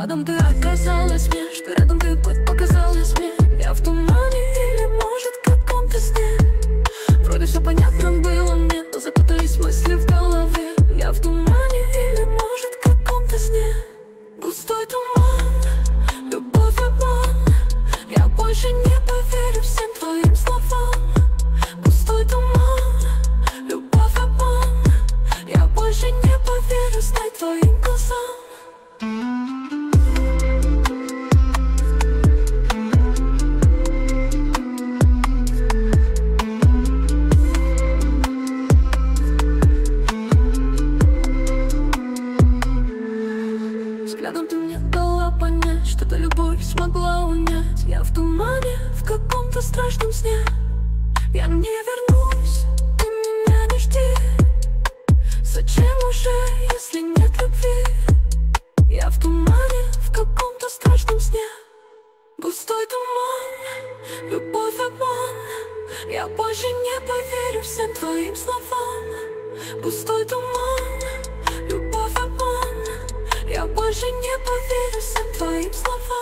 Взглядом ты оказалась мне, что рядом ты показалась мне. Я в тумане или может в каком-то сне. Вроде все понятно было мне, но запутались мысли в голове. Я в тумане или может в каком-то сне. Густой туман, любовь обман. Я больше не поверю всем твоим словам. Густой туман, любовь обман. Я больше не поверю знать твоим глазам. Взглядом ты мне дала понять, что эта любовь смогла унять. Я в тумане, в каком-то страшном сне. Я не вернусь, ты меня не жди. Зачем уже, если нет любви? Я в тумане, в каком-то страшном сне. Густой туман, любовь обман. Я больше не поверю всем твоим словам. Густой туман, любовь обман. Я больше не поверю всем твоим словам.